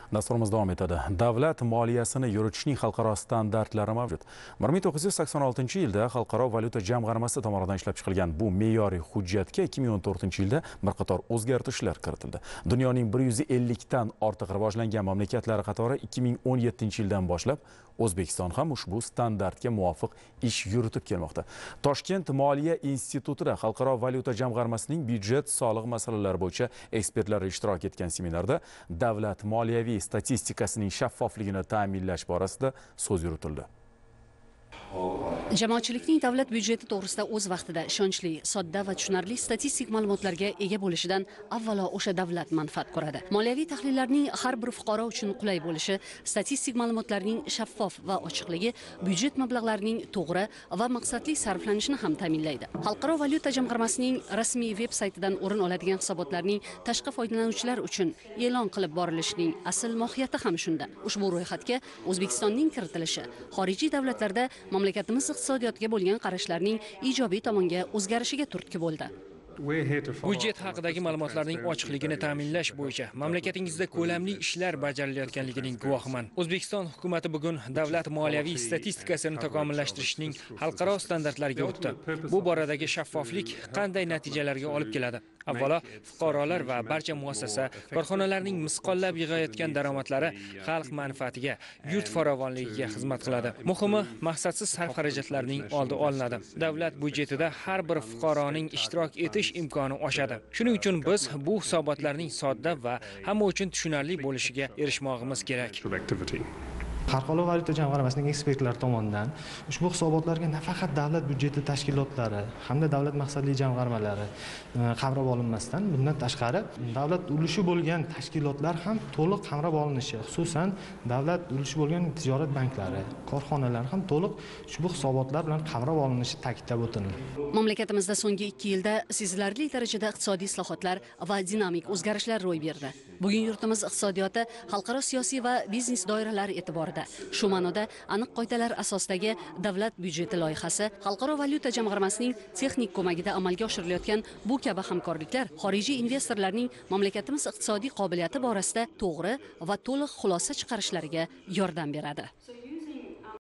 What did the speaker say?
Dasturimiz davom etadi. Davlat moliyasini yuritishning xalqaro standartlari mavjud. 1986-yilda Xalqaro valyuta jamg'armasi tomonidan ishlab chiqilgan bu me'yoriy hujjatga 2014-yilda bir qator o'zgartirishlar kiritildi. Dunyoning 150 dan ortiq rivojlangan mamlakatlari qatori 2017-yildan boshlab O'zbekiston ham ushbu standartga muvofiq ish yuritib kelmoqda. Toshkent Moliya institutida Xalqaro valyuta jamg'armasining byudjet soliq masalalari bo'yicha ekspertlar ishtirok etgan seminarda davlat moliyaviy statistikasining shaffofligini ta'minlash borasida so'z yuritildi. Jamoatchilikning davlat byudjeti to'g'risida o'z vaqtida ishonchli, sodda va tushunarli statistik ma'lumotlarga ega bo'lishidan avvalo o'sha davlat manfaat ko'radi. Moliyaviy tahlillarning har bir fuqaro uchun qulay bo'lishi, statistik ma'lumotlarning shaffof va ochiqligi byudjet mablag'larining to'g'ri va maqsadli sarflanishini ham ta'minlaydi. Xalqaro valyuta jamg'armasining rasmiy veb-saytidan o'rin oladigan hisobotlarning tashqi foydalanuvchilar uchun e'lon qilib borilishining asl mohiyati ham shunda. Ushbu ro'yxatga O'zbekistonning kiritilishi xorijiy davlatlarda mamlakatimiz iqtisodiyotiga bo'lgan qarashlarning ijobiy tomonga o'zgarishiga turtki bo'ldi. Byudjet haqidagi ma'lumotlarning ochiqligini ta'minlash bo'yicha mamlakatingizda ko'lamli ishlar bajarilayotganligining guvohiman. O'zbekiston hukumatı bugun davlat moliyaviy statistikasini takomillashtirishning xalqaro standartlariga o'tdi. Bu boradagi shaffoflik qanday natijalarga olib keladi? Avvalo, fuqarolar va barcha muassasa, korxonalarning misqollab yig'ayotgan daromadlari xalq manfaatiga, yurt farovonligiga xizmat qiladi. Muhimi, maqsadsiz sarf-xarajatlarning oldi olinadi. Davlat byudjetida har bir fuqaroning ishtirok etish imkoni oshadi. Shuning uchun biz bu hisobotlarning sodda va hamma uchun tushunarli bo'lishiga erishmoqimiz kerak. Xalqaro valyuta jamg'armasining ekspertlari tomonidan ushbu hisobotlarga nafaqat davlat byudjeti tashkilotlari hamda davlat maqsadli jamg'armalari qamrab olinmasdan, bundan tashqari davlat ulushi bo'lgan tashkilotlar ham to'liq qamrab olinishi, xususan davlat ulushi bo'lgan tijorat banklari, korxonalar ham to'liq ushbu hisobotlar bilan qamrab olinishi ta'kidlab o'tildi. Mamlakatimizda so'nggi 2 yilda sezilarli darajada iqtisodiy islohotlar va dinamik o'zgarishlar ro'y berdi. Bugun yurtimiz iqtisodiyoti xalqaro siyosiy va biznes doiralari e'tiborida. Shu ma'noda aniq qoidalar asosidagi davlat byudjeti loyihasi Xalqaro valyuta jamg'armasining texnik ko'magida amalga oshirilayotgan bu kabi hamkorliklar xorijiy investorlarning mamlakatimiz iqtisodiy qobiliyati borasida to'g'ri va to'liq xulosa chiqarishlariga yordam beradi.